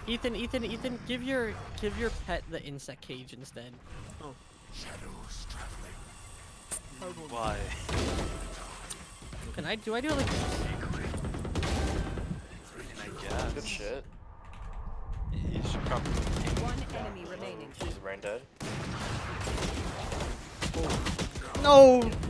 Ethan, give your pet the insect cage instead. Oh. Shadows traveling. Why? Do I do it like I guess. Good shit. You should probably. One enemy remaining. She's brain dead. No!